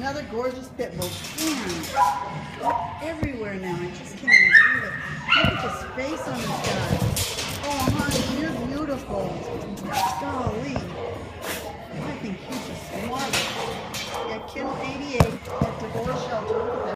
another gorgeous pit bull. Man, everywhere now. I just can't even believe it. Look at this face on this guy. Oh, honey, you're beautiful. Golly. I think he's just marvelous. Yeah, Kim 88 at Devore Shelter. Look at that.